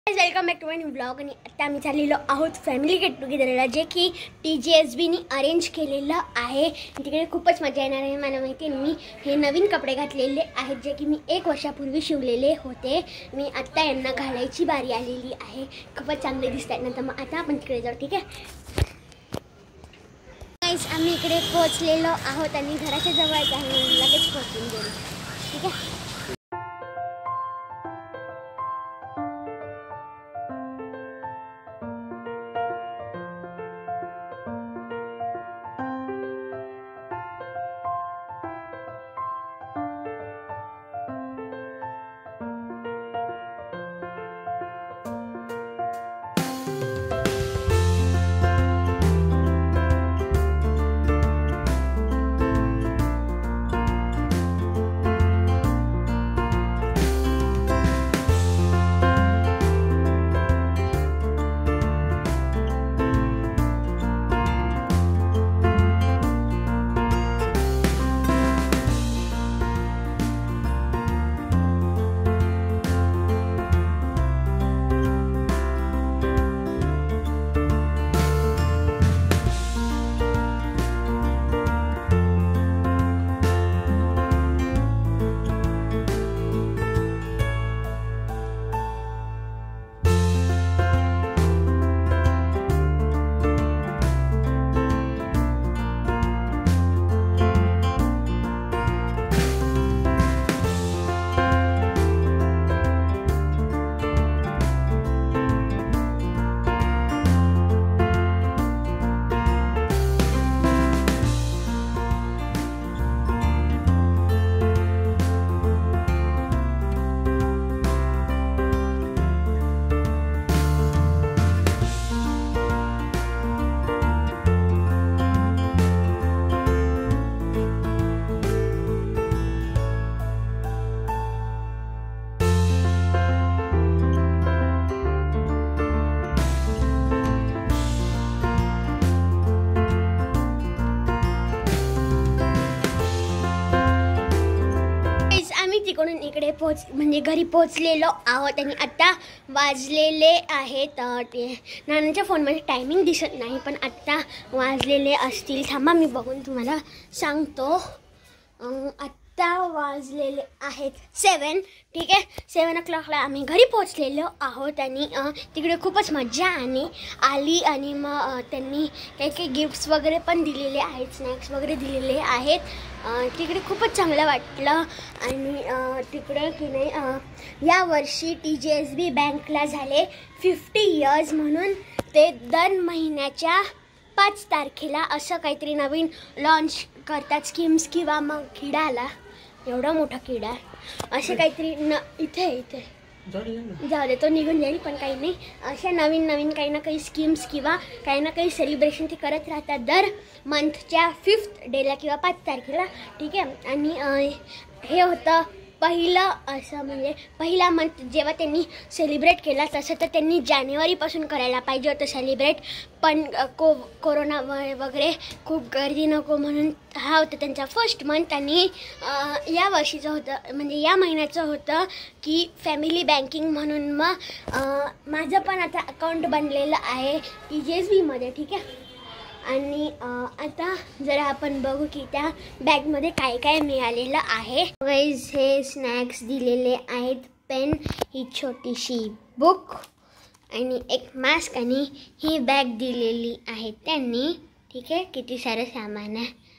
Welcome back to my new blog. आणि आता आम्ही चाललेलो आहोत फॅमिली गेट टुगेदरला, जे की TGSBनी अरेंज केलेलं आहे. तिकडे खूपच मजा येणार आहे. मला माहिती आहे, मी हे नवीन कपडे घातलेले आहेत जे की मी 1 वर्षापूर्वी शिवलेले होते. मी आत्ता यांना घालायची बारी आलेली आहे. खूपच चांगले दिसत आहेत ना. तर मग आता आपण तिकडे जाऊ. ठीक आहे गाईस, आम्ही इकडे पोहोचलेलो आहोत आणि घराच्या जवळच आहे. लगेच पोहोचून गेलो. ठीक आहे. तिकडून इकडे म्हणजे घरी पोहोचलेलो आहोत. आणि आता वाजलेले आहेत ते नानांच्या फोनमध्ये टायमिंग दिसत नाही, पण आत्ता वाजलेले असतील. थांबा मी बघून तुम्हाला सांगतो. आत्ता वाजलेले आहेत 7. ठीक आहे, 7 o'clockला आम्ही घरी पोहोचलेलो आहोत. आणि तिकडे खूपच मजा आली. आणि मग त्यांनी काही गिफ्ट्स वगैरे पण दिलेले आहेत, स्नॅक्स वगैरे दिलेले आहेत. तिकडे खूपच चांगलं वाटलं. आणि तिकडे की नाही यावर्षी TGSB बँकला झाले 50 years, म्हणून ते दर महिन्याच्या 5 तारखेला असं काहीतरी नवीन लॉन्च करतात स्कीम्स. किंवा मग किडा आला, एवढा मोठा किडा असे काहीतरी इथे जाऊ दे, तो निघून जाईल. पण काही नाही, अशा नवीन काही ना काही स्कीम्स किंवा काही ना काही सेलिब्रेशन ते करत राहतात दर मंथच्या 5th डेला किंवा 5 तारखेला. ठीक आहे. आणि हे होतं पहिलं असं, म्हणजे पहिला मंथ जेव्हा त्यांनी सेलिब्रेट केला. तसं तर त्यांनी जानेवारीपासून करायला पाहिजे होतं सेलिब्रेट, पण कोरोना वगैरे खूप गर्दी नको म्हणून हा होता त्यांचा फर्स्ट मंथ. आणि या वर्षीचं होतं, म्हणजे या महिन्याचं होतं की फॅमिली बँकिंग म्हणून. मग माझं पण आता अकाउंट बनलेलं आहे TGSBमध्ये. ठीक आहे. आणि आता जरा आपण बघू की त्या बॅगमध्ये काय काय मिळालेलं आहे. गाईज, हे स्नॅक्स दिलेले आहेत, पेन, ही छोटीशी बुक आणि एक मास्क आणि ही बॅग दिलेली आहे त्यांनी. ठीक आहे, किती सारं सामान आहे.